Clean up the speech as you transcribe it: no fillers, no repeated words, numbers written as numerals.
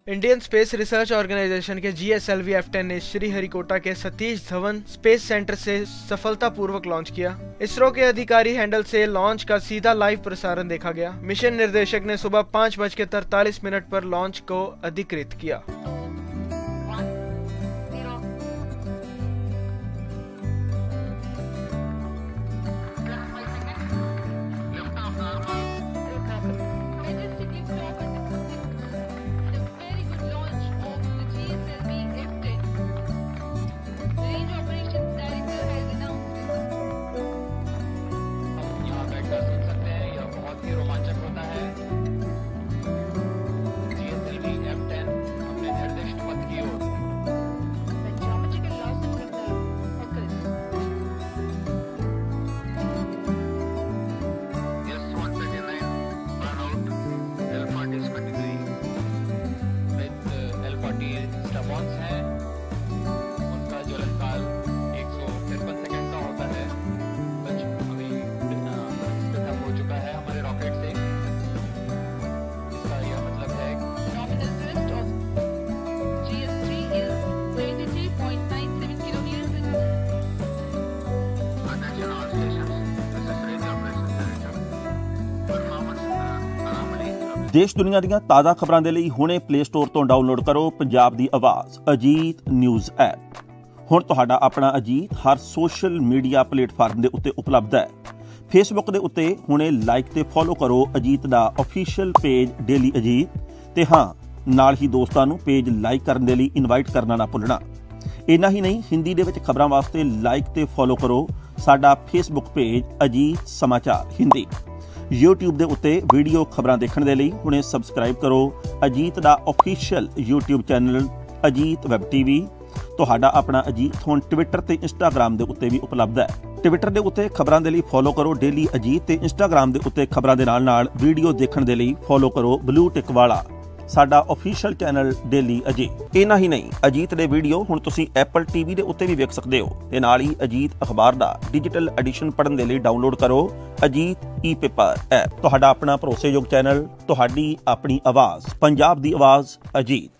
Indian space research organisation के GSLV F10 ने श्रीहरिकोटा के सतीश धवन स्पेस सेंटर से सफलतापूर्वक लॉन्च किया। इसरो के अधिकारी हैंडल से लॉन्च का सीधा लाइव प्रसारण देखा गया। मिशन निर्देशक ने सुबह 5:43 पर लॉन्च को अधिकृत किया। देश दुनिया ਦੀਆਂ ਤਾਜ਼ਾ ਖਬਰਾਂ ਦੇ ਲਈ ਹੁਣੇ ਪਲੇ ਸਟੋਰ ਤੋਂ ਡਾਊਨਲੋਡ ਕਰੋ ਪੰਜਾਬ ਦੀ ਆਵਾਜ਼ ਅਜੀਤ ਨਿਊਜ਼ ਐਪ। ਹੁਣ ਤੁਹਾਡਾ ਆਪਣਾ ਅਜੀਤ ਹਰ ਸੋਸ਼ਲ ਮੀਡੀਆ ਪਲੇਟਫਾਰਮ ਦੇ ਉੱਤੇ ਉਪਲਬਧ ਹੈ। ਫੇਸਬੁੱਕ ਦੇ ਉੱਤੇ ਹੁਣੇ ਲਾਈਕ ਤੇ ਫੋਲੋ ਕਰੋ ਅਜੀਤ ਦਾ ਅਫੀਸ਼ੀਅਲ ਪੇਜ ਡੇਲੀ ਅਜੀਤ ਤੇ ਹਾਂ ਨਾਲ ਹੀ ਦੋਸਤਾਂ ਨੂੰ ਪੇਜ ਲਾਈਕ ਕਰਨ ਦੇ ਲਈ ਇਨਵਾਈਟ ਕਰਨਾ ਨਾ ਭੁੱਲਣਾ। ਇੰਨਾ ਹੀ ਨਹੀਂ ਹਿੰਦੀ ਦੇ ਵਿੱਚ ਖਬਰਾਂ ਵਾਸਤੇ ਲਾਈਕ ਤੇ ਫੋਲੋ ਕਰੋ ਸਾਡਾ ਫੇਸਬੁੱਕ ਪੇਜ ਅਜੀਤ ਸਮਾਚਾਰ ਹਿੰਦੀ। YouTube ਦੇ ਉੱਤੇ ਵੀਡੀਓ ਖਬਰਾਂ ਦੇਖਣ ਦੇ ਲਈ ਹੁਣੇ ਸਬਸਕ੍ਰਾਈਬ ਕਰੋ ਅਜੀਤ ਦਾ official YouTube channel Ajit web TV। ਤੁਹਾਡਾ ਆਪਣਾ ਅਜੀਤ ਹੁਣ ਟਵਿੱਟਰ ਤੇ ਇੰਸਟਾਗ੍ਰਾਮ ਦੇ ਉੱਤੇ ਵੀ ਉਪਲਬਧ ਹੈ। ਟਵਿੱਟਰ ਦੇ ਉੱਤੇ ਖਬਰਾਂ ਦੇ ਲਈ ਫੋਲੋ ਕਰੋ ਡੇਲੀ ਅਜੀਤ ਤੇ ਇੰਸਟਾਗ੍ਰਾਮ ਦੇ ਉੱਤੇ ਖਬਰਾਂ ਦੇ ਨਾਲ ਵੀਡੀਓ ਦੇਖਣ ਦੇ ਲਈ ਫੋਲੋ ਕਰੋ ਬਲੂ ਟਿਕ ਵਾਲਾ ਸਾਡਾ ਅਫੀਸ਼ੀਅਲ ਚੈਨਲ ਡੇਲੀ ਅਜੀਤ। ਇੰਨਾ ਹੀ ਨਹੀਂ ਅਜੀਤ ਦੇ ਵੀਡੀਓ ਹੁਣ ਤੁਸੀਂ Apple TV ਦੇ ਉੱਤੇ ਵੀ ਵੇਖ ਸਕਦੇ ਹੋ ਤੇ ਨਾਲ ਹੀ ਅਜੀਤ ਅਖਬਾਰ ਦਾ ਡਿਜੀਟਲ ਐਡੀਸ਼ਨ ਪੜ੍ਹਨ ਦੇ ਲਈ ਡਾਊਨਲੋਡ ਕਰੋ ਅਜੀਤ ਈ-ਪੇਪਰ ਐਪ। ਤੁਹਾਡਾ ਆਪਣਾ ਭਰੋਸੇਯੋਗ ਚੈਨਲ, ਤੁਹਾਡੀ ਆਪਣੀ ਆਵਾਜ਼, ਪੰਜਾਬ ਦੀ ਆਵਾਜ਼ ਅਜੀਤ।